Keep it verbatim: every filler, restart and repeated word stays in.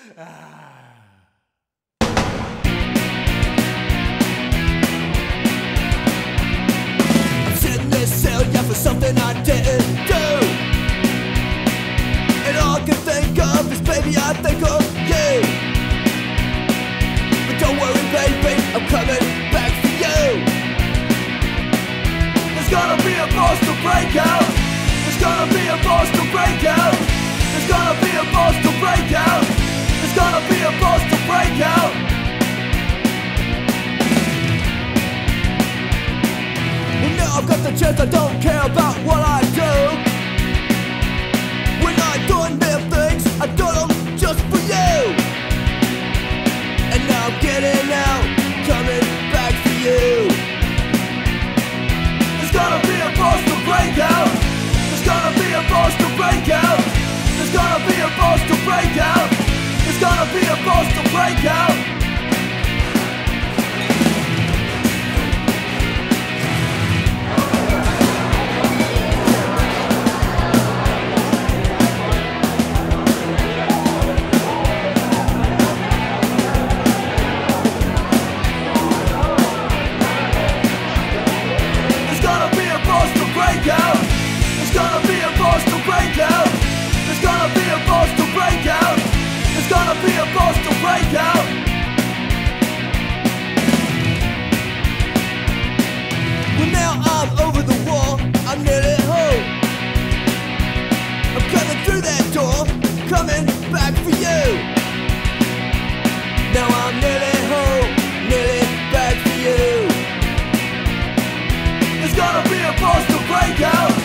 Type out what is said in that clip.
I'm sitting in this cell, yeah, for something I didn't do. And all I can think of is, baby, I think of you. But don't worry, baby, I'm coming back for you. There's gonna be a Boston breakout. There's gonna be a Boston breakout. There's gonna be a Boston breakout. There's gonna be a Boston breakout. Well, now I've got the chance, I don't care about what I do. When I doing their things, I do them just for you. And now I'm getting out, coming back for you. There's gonna be a Boston breakout. There's gonna be a Boston breakout. There's gonna be a Boston breakout. There's gonna be a Boston breakout. There's gonna be a Boston breakout. There's gonna be a Boston breakout. There's gonna be a Boston breakout. There's gonna be a Boston breakout. Well, now I'm over the wall, I'm nearly home. I'm coming through that door, coming back for you. Now I'm nearly home, nearly back for you. There's gonna be a Boston breakout.